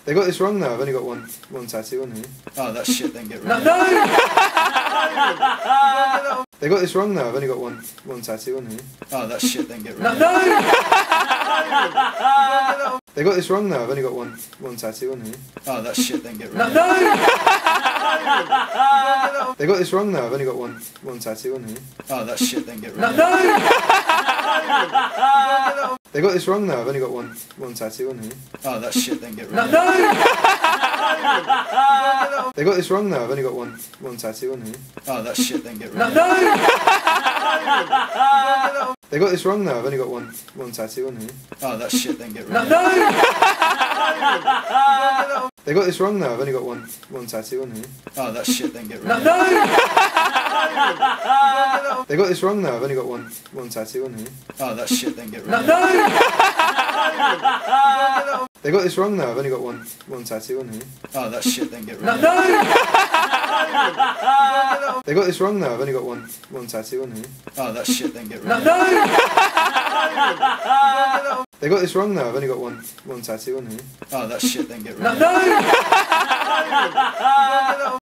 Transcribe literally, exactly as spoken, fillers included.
They got this wrong though. I've only got one one tattoo on here. Oh, that's shit. Then get rid No, of it. no! They got this wrong though. I've only got one one tattoo on here. Oh, that's shit. Then get rid No, of it. no! They got this wrong though. I've only got one one tattoo on here. Oh, that's shit. Then get rid No, of it. no! They got this wrong though. I've only got one one tattoo on here. Oh, that's shit. Then get rid No, of it. no! They got this wrong though. I've only got one one tattoo on here. Oh, that's shit. Then get rid No, of it. no! They got this wrong though. I've only got one one tattoo on here. Oh, that's shit. Then get rid No, of it. no! They got this wrong though. I've only got one one tattoo on here. Oh, that's shit. Then get rid No, of it. no! They got this wrong though. I've only got one one tattoo on here. Oh, that's shit. Then get rid No, of it. no! They got this wrong though. I've only got one one tattoo on here. Oh, that's shit. Then get rid No, of it. no! They got this wrong though. I've only got one one tattoo on here. Oh, that's shit. Then get rid No, of it. no! They got this wrong though. I've only got one one tattoo on here. Oh, that's shit. Then get rid No, of it. no! They got this wrong though. I've only got one one tattoo on here. Oh, that's shit. Then get rid No, of it. no!